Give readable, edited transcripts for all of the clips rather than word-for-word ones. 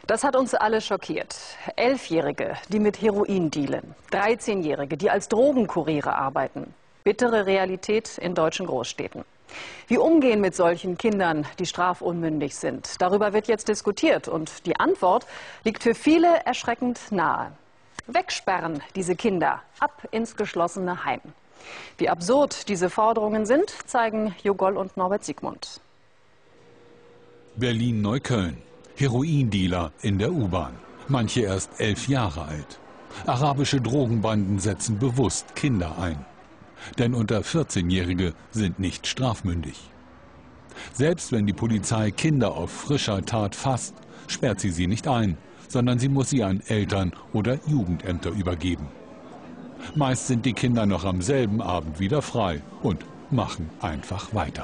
Das hat uns alle schockiert. 11-Jährige, die mit Heroin dealen. 13-Jährige, die als Drogenkuriere arbeiten. Bittere Realität in deutschen Großstädten. Wie umgehen mit solchen Kindern, die strafunmündig sind? Darüber wird jetzt diskutiert und die Antwort liegt für viele erschreckend nahe. Wegsperren diese Kinder ab ins geschlossene Heim. Wie absurd diese Forderungen sind, zeigen Jogol und Norbert Siegmund. Berlin-Neukölln. Heroindealer in der U-Bahn. Manche erst 11 Jahre alt. Arabische Drogenbanden setzen bewusst Kinder ein. Denn unter 14-Jährige sind nicht strafmündig. Selbst wenn die Polizei Kinder auf frischer Tat fasst, sperrt sie nicht ein, sondern sie muss sie an Eltern oder Jugendämter übergeben. Meist sind die Kinder noch am selben Abend wieder frei und machen einfach weiter.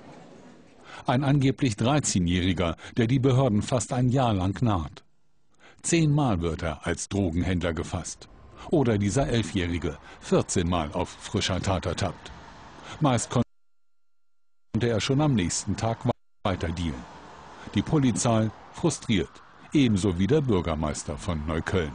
Ein angeblich 13-Jähriger, der die Behörden fast ein Jahr lang naht. 10-mal wird er als Drogenhändler gefasst. Oder dieser 11-Jährige, 14-mal auf frischer Tat ertappt. Meist konnte er schon am nächsten Tag weiter dealen. Die Polizei frustriert, ebenso wie der Bürgermeister von Neukölln.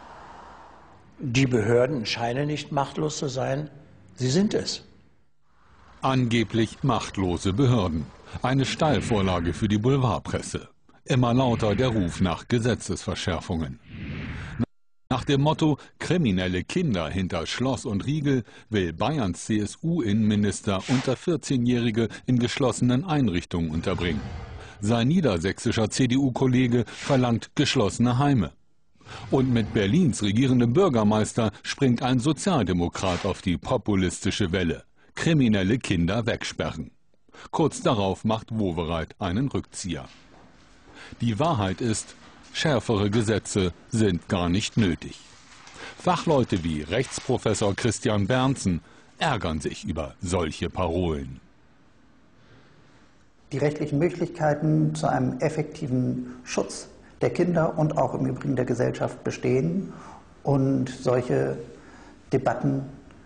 Die Behörden scheinen nicht machtlos zu sein, sie sind es. Angeblich machtlose Behörden. Eine Steilvorlage für die Boulevardpresse. Immer lauter der Ruf nach Gesetzesverschärfungen. Nach dem Motto kriminelle Kinder hinter Schloss und Riegel will Bayerns CSU-Innenminister unter 14-Jährige in geschlossenen Einrichtungen unterbringen. Sein niedersächsischer CDU-Kollege verlangt geschlossene Heime. Und mit Berlins regierendem Bürgermeister springt ein Sozialdemokrat auf die populistische Welle. Kriminelle Kinder wegsperren. Kurz darauf macht Wowereit einen Rückzieher. Die Wahrheit ist, schärfere Gesetze sind gar nicht nötig. Fachleute wie Rechtsprofessor Christian Bernsen ärgern sich über solche Parolen. Die rechtlichen Möglichkeiten zu einem effektiven Schutz der Kinder und auch im Übrigen der Gesellschaft bestehen. Und solche Debatten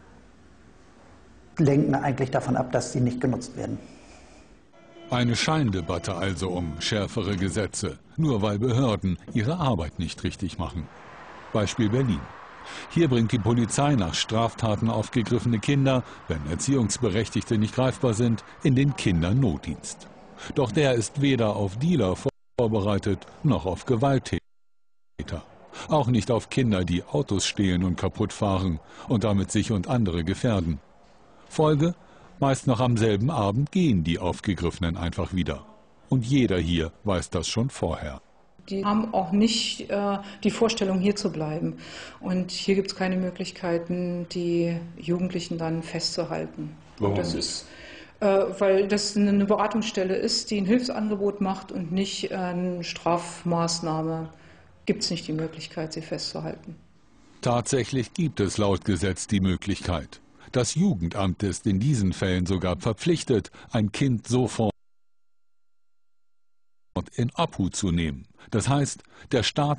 lenken eigentlich davon ab, dass sie nicht genutzt werden. Eine Scheindebatte also um schärfere Gesetze, nur weil Behörden ihre Arbeit nicht richtig machen. Beispiel Berlin. Hier bringt die Polizei nach Straftaten aufgegriffene Kinder, wenn Erziehungsberechtigte nicht greifbar sind, in den Kindernotdienst. Doch der ist weder auf Dealer vorbereitet, noch auf Gewalttäter. Auch nicht auf Kinder, die Autos stehlen und kaputt fahren und damit sich und andere gefährden. Folge: meist noch am selben Abend gehen die Aufgegriffenen einfach wieder. Und jeder hier weiß das schon vorher. Die haben auch nicht die Vorstellung, hier zu bleiben. Und hier gibt es keine Möglichkeiten, die Jugendlichen dann festzuhalten. Warum? Das ist, weil das eine Beratungsstelle ist, die ein Hilfsangebot macht und nicht eine Strafmaßnahme. Gibt es nicht die Möglichkeit, sie festzuhalten. Tatsächlich gibt es laut Gesetz die Möglichkeit. Das Jugendamt ist in diesen Fällen sogar verpflichtet, ein Kind sofort in Obhut zu nehmen. Das heißt, der Staat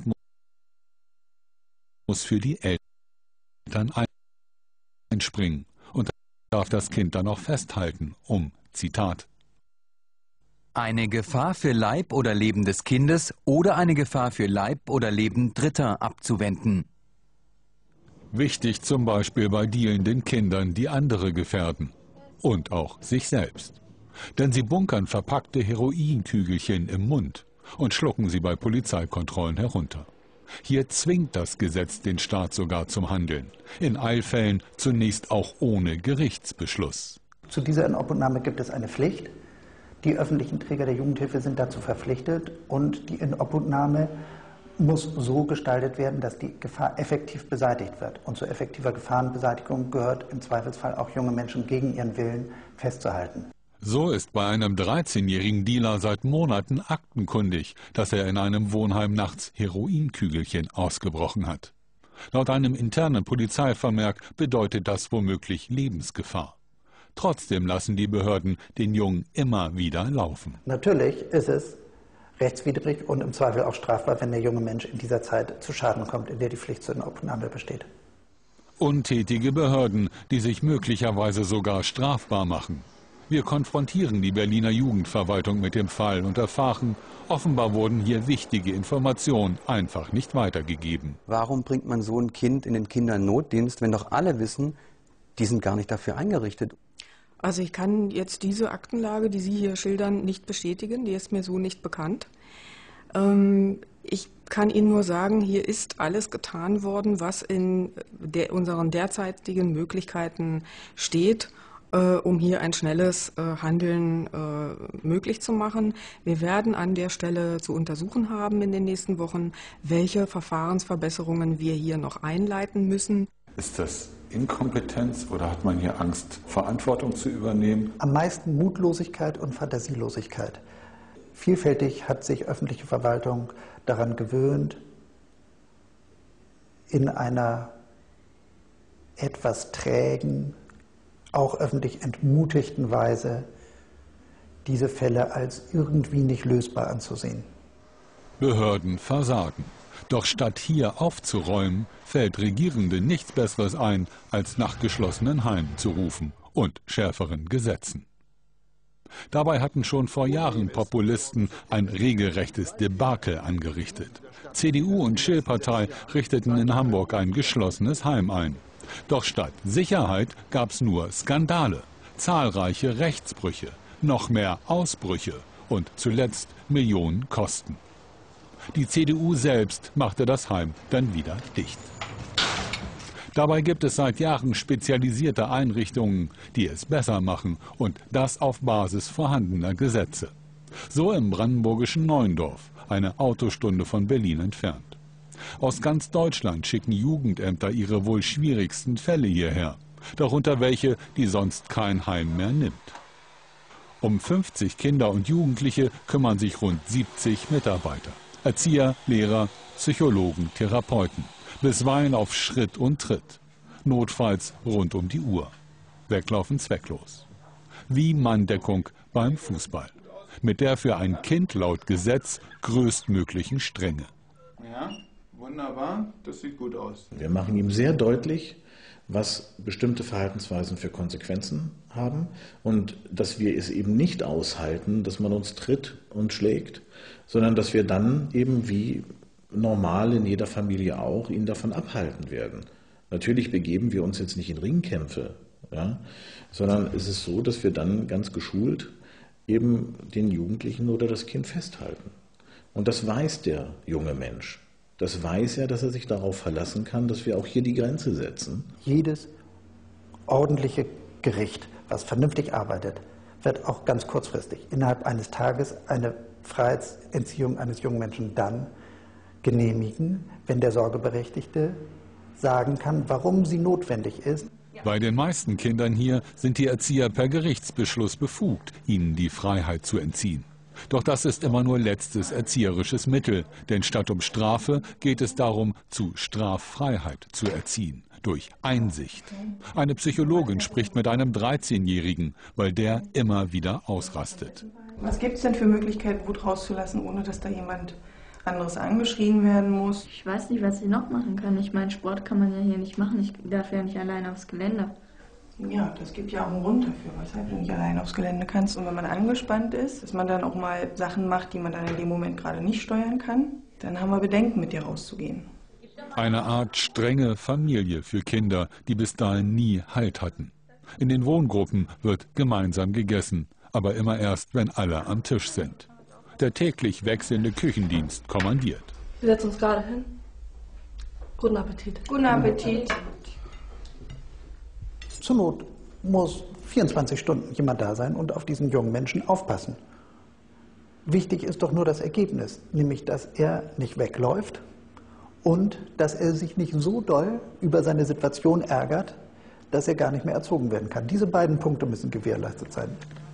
muss für die Eltern einspringen und darf das Kind dann auch festhalten, um, Zitat, eine Gefahr für Leib oder Leben des Kindes oder eine Gefahr für Leib oder Leben Dritter abzuwenden. Wichtig zum Beispiel bei dealenden Kindern, die andere gefährden. Und auch sich selbst. Denn sie bunkern verpackte Heroinkügelchen im Mund und schlucken sie bei Polizeikontrollen herunter. Hier zwingt das Gesetz den Staat sogar zum Handeln. In Eilfällen zunächst auch ohne Gerichtsbeschluss. Zu dieser Inobhutnahme gibt es eine Pflicht. Die öffentlichen Träger der Jugendhilfe sind dazu verpflichtet und die Inobhutnahme muss so gestaltet werden, dass die Gefahr effektiv beseitigt wird. Und zu effektiver Gefahrenbeseitigung gehört im Zweifelsfall auch junge Menschen gegen ihren Willen festzuhalten. So ist bei einem 13-jährigen Dealer seit Monaten aktenkundig, dass er in einem Wohnheim nachts Heroinkügelchen ausgebrochen hat. Laut einem internen Polizeivermerk bedeutet das womöglich Lebensgefahr. Trotzdem lassen die Behörden den Jungen immer wieder laufen. Natürlich ist es rechtswidrig und im Zweifel auch strafbar, wenn der junge Mensch in dieser Zeit zu Schaden kommt, in der die Pflicht zur Inobhutnahme besteht. Untätige Behörden, die sich möglicherweise sogar strafbar machen. Wir konfrontieren die Berliner Jugendverwaltung mit dem Fall und erfahren, offenbar wurden hier wichtige Informationen einfach nicht weitergegeben. Warum bringt man so ein Kind in den Kindernotdienst, wenn doch alle wissen, die sind gar nicht dafür eingerichtet? Also ich kann jetzt diese Aktenlage, die Sie hier schildern, nicht bestätigen. Die ist mir so nicht bekannt. Ich kann Ihnen nur sagen, hier ist alles getan worden, was in unseren derzeitigen Möglichkeiten steht, um hier ein schnelles Handeln möglich zu machen. Wir werden an der Stelle zu untersuchen haben in den nächsten Wochen, welche Verfahrensverbesserungen wir hier noch einleiten müssen. Ist das Inkompetenz oder hat man hier Angst, Verantwortung zu übernehmen? Am meisten Mutlosigkeit und Fantasielosigkeit. Vielfältig hat sich öffentliche Verwaltung daran gewöhnt, in einer etwas trägen, auch öffentlich entmutigten Weise diese Fälle als irgendwie nicht lösbar anzusehen. Behörden versagen. Doch statt hier aufzuräumen, fällt Regierenden nichts Besseres ein, als nach geschlossenen Heimen zu rufen und schärferen Gesetzen. Dabei hatten schon vor Jahren Populisten ein regelrechtes Debakel angerichtet. CDU und Schill-Partei richteten in Hamburg ein geschlossenes Heim ein. Doch statt Sicherheit gab es nur Skandale, zahlreiche Rechtsbrüche, noch mehr Ausbrüche und zuletzt Millionen Kosten. Die CDU selbst machte das Heim dann wieder dicht. Dabei gibt es seit Jahren spezialisierte Einrichtungen, die es besser machen und das auf Basis vorhandener Gesetze. So im brandenburgischen Neuendorf, eine Autostunde von Berlin entfernt. Aus ganz Deutschland schicken Jugendämter ihre wohl schwierigsten Fälle hierher, darunter welche, die sonst kein Heim mehr nimmt. Um 50 Kinder und Jugendliche kümmern sich rund 70 Mitarbeiter. Erzieher, Lehrer, Psychologen, Therapeuten. Bisweilen auf Schritt und Tritt. Notfalls rund um die Uhr. Weglaufen zwecklos. Wie Manndeckung beim Fußball. Mit der für ein Kind laut Gesetz größtmöglichen Strenge. Ja, wunderbar. Das sieht gut aus. Wir machen ihm sehr deutlich, was bestimmte Verhaltensweisen für Konsequenzen haben und dass wir es eben nicht aushalten, dass man uns tritt und schlägt, sondern dass wir dann eben wie normal in jeder Familie auch ihn davon abhalten werden. Natürlich begeben wir uns jetzt nicht in Ringkämpfe, ja, sondern es ist so, dass wir dann ganz geschult eben den Jugendlichen oder das Kind festhalten. Und das weiß der junge Mensch. Das weiß er, dass er sich darauf verlassen kann, dass wir auch hier die Grenze setzen. Jedes ordentliche Gericht, was vernünftig arbeitet, wird auch ganz kurzfristig innerhalb eines Tages eine Freiheitsentziehung eines jungen Menschen dann genehmigen, wenn der Sorgeberechtigte sagen kann, warum sie notwendig ist. Bei den meisten Kindern hier sind die Erzieher per Gerichtsbeschluss befugt, ihnen die Freiheit zu entziehen. Doch das ist immer nur letztes erzieherisches Mittel, denn statt um Strafe geht es darum, zu Straffreiheit zu erziehen, durch Einsicht. Eine Psychologin spricht mit einem 13-Jährigen, weil der immer wieder ausrastet. Was gibt es denn für Möglichkeiten, Wut rauszulassen, ohne dass da jemand anderes angeschrien werden muss? Ich weiß nicht, was ich noch machen kann. Ich meine, Sport kann man ja hier nicht machen. Ich darf ja nicht alleine aufs Gelände. Ja, das gibt ja auch einen Grund dafür, weshalb du nicht alleine aufs Gelände kannst. Und wenn man angespannt ist, dass man dann auch mal Sachen macht, die man dann in dem Moment gerade nicht steuern kann, dann haben wir Bedenken, mit dir rauszugehen. Eine Art strenge Familie für Kinder, die bis dahin nie Halt hatten. In den Wohngruppen wird gemeinsam gegessen, aber immer erst, wenn alle am Tisch sind. Der täglich wechselnde Küchendienst kommandiert. Wir setzen uns gerade hin. Guten Appetit. Guten Appetit. Zur Not muss 24 Stunden jemand da sein und auf diesen jungen Menschen aufpassen. Wichtig ist doch nur das Ergebnis, nämlich dass er nicht wegläuft und dass er sich nicht so doll über seine Situation ärgert, dass er gar nicht mehr erzogen werden kann. Diese beiden Punkte müssen gewährleistet sein.